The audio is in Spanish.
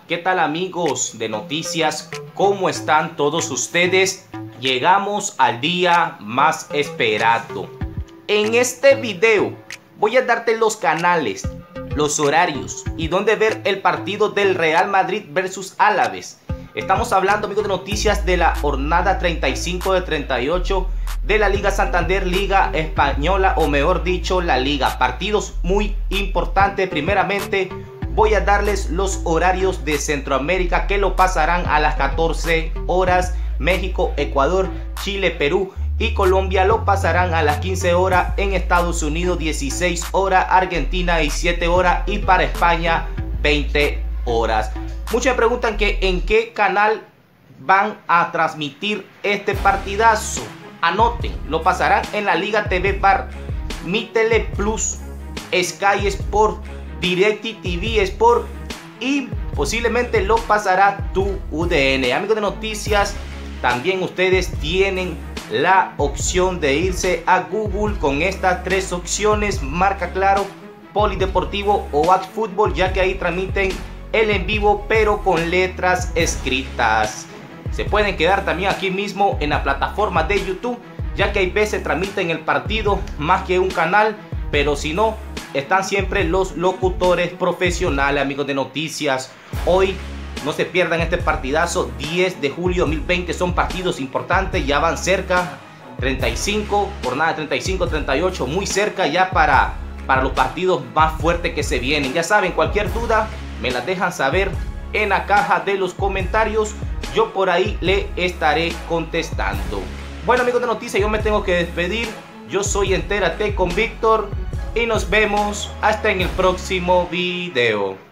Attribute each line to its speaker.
Speaker 1: ¿Qué tal amigos de noticias? ¿Cómo están todos ustedes? Llegamos al día más esperado. En este video voy a darte los canales, los horarios y dónde ver el partido del Real Madrid versus Alavés. Estamos hablando, amigos de noticias, de la jornada 35 de 38 de la Liga Santander, Liga Española, o mejor dicho, la Liga. Partidos muy importantes. Primeramente voy a darles los horarios de Centroamérica, que lo pasarán a las 14 horas. México, Ecuador, Chile, Perú y Colombia lo pasarán a las 15 horas. En Estados Unidos 16 horas, Argentina 17 horas y para España 20 horas. Muchos me preguntan que en qué canal van a transmitir este partidazo. Anoten, lo pasarán en la Liga TV Bar, Mi Tele Plus, Sky Sport, DirecTV Sport y posiblemente lo pasará tu UDN. Amigos de noticias, también ustedes tienen la opción de irse a Google con estas tres opciones: Marca Claro, Polideportivo o AdFootball, ya que ahí transmiten el en vivo pero con letras escritas. Se pueden quedar también aquí mismo en la plataforma de YouTube, ya que hay veces transmiten el partido más que un canal, pero si no, están siempre los locutores profesionales. Amigos de noticias, hoy no se pierdan este partidazo, 10 de julio 2020. Son partidos importantes, ya van cerca, 35, jornada 35, 38, muy cerca ya para los partidos más fuertes que se vienen. Ya saben, cualquier duda me la dejan saber en la caja de los comentarios. Yo por ahí le estaré contestando. Bueno, amigos de noticias, yo me tengo que despedir. Yo soy Entérate con Víctor y nos vemos hasta en el próximo video.